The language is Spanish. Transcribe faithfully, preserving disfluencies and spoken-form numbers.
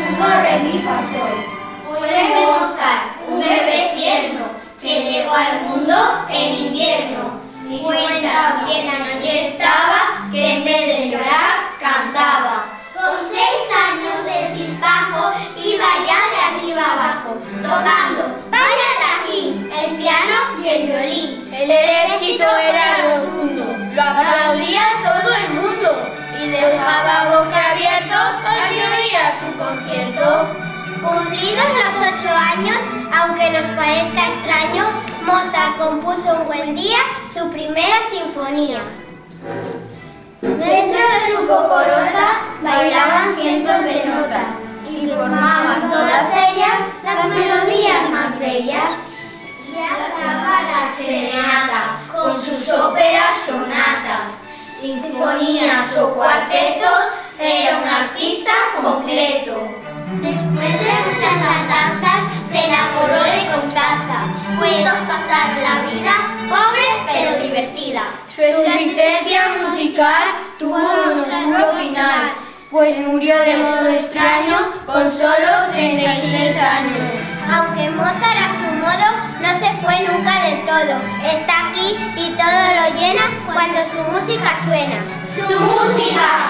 su do, re, mi, fa, sol. Fue Mozart, un bebé tierno, que llegó al mundo en invierno. Y cuenta quien allí estaba, que en vez de llorar, cantaba. Con seis años el pispajo iba ya de arriba abajo, tocando vaya trajín, el piano y el violín. El éxito era rotundo, lo aplaudía todo el mundo y dejaba boca abierta al que oía su concierto. Cumplidos los ocho años, aunque nos parezca extraño, Mozart compuso un buen día su primera sinfonía. Dentro de su cocorota bailaban cientos de notas y formaban todas ellas las melodías más bellas. Ya cantaba la serenata con sus óperas sonatas, sinfonías o cuartetos, era un artista completo. Después de muchas andanzas se enamoró de Constanza. Juntos pasaron la vida pobre pero divertida. Su existencia musical tuvo un oscuro final, pues murió de modo extraño con solo treinta y seis años. Aunque Mozart a su modo no se fue nunca del todo, está aquí y todo lo llena cuando su música suena. ¡Su música!